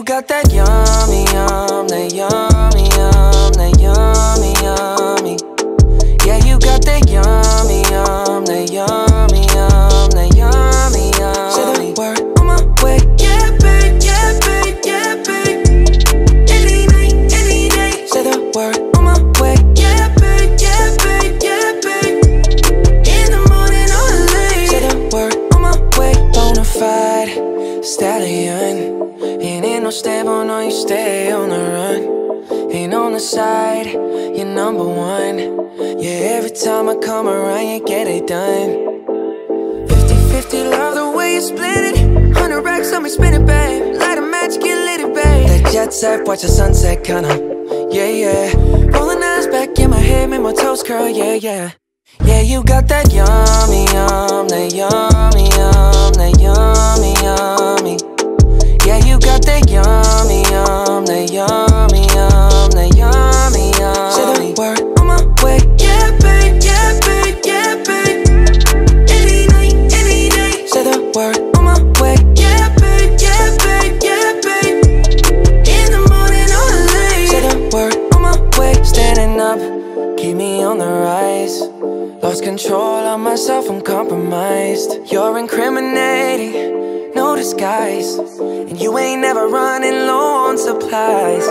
got that yummy, yum, that yummy, yum, that yummy, yummy. Yeah, you got that yummy, yum, that yummy, yum, that yummy, yummy. Say the word on my way. Yeah, babe, yeah, babe, yeah, babe. Any night, any day. Say the word on my way. Yeah, babe, yeah, babe, yeah, babe. In the morning or late. Say the word on my way. Bonafide stallion. Ain't no stable, no, you stay on the run. Ain't on the side, you're number one. Yeah, every time I come around, you get it done. 50-50, love the way you split it. 100 racks on me, spin it, babe. Light a match, get lit, babe. That jet set, watch the sunset, kinda. Yeah, yeah. Rolling eyes back in my head, make my toes curl, yeah, yeah. Yeah, you got that yummy, yum, that yummy, yum, that yummy, yummy. Yeah, you got that yummy, yum, that yummy, yum, that yummy, yummy. Say the word on my way. Yeah, babe, yeah, babe, yeah, babe. Any night, any day. Say the word on my way. Yeah, babe, yeah, babe, yeah, babe. In the morning or late. Say the word on my way. Standing up, keep me on the rise. Lost control of myself, I'm compromised. You're incriminating, no disguise. And you ain't never running low on supplies.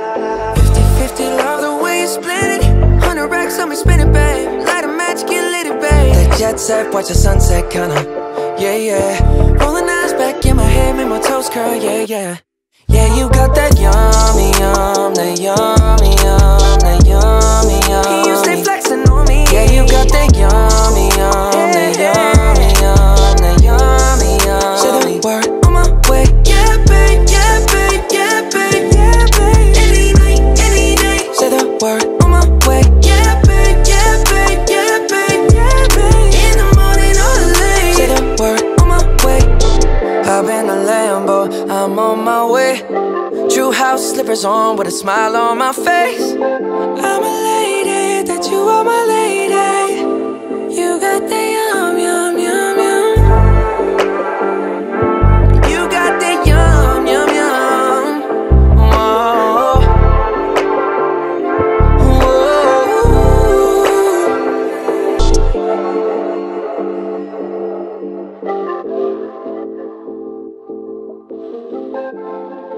50-50, love the way you split it. 100 racks on me, spin it, babe. Light a match, get lit, babe. That jet set, watch the sunset, kinda. Yeah, yeah. Rolling eyes back in my head, make my toes curl, yeah, yeah. Yeah, you got that yummy, yum, that yummy, yum, that yummy, yummy. You stay flexing on me. Yeah, you got that yummy, yum, that yummy, yum, that yummy, yum. Say the word on my way. Yeah, babe, yeah, babe, yeah, babe, yeah, babe. Any night, any day. Say the word on my way. Yeah, babe, yeah, babe, yeah, babe, yeah, babe. In the morning or late. Say the word on my way. Hop in the Lambo, I'm on my way. True house slippers on with a smile on my face. I'm elated that you are my lady. You got the yum, yum, yum, yum. You got the yum, yum, yum. Whoa. Whoa.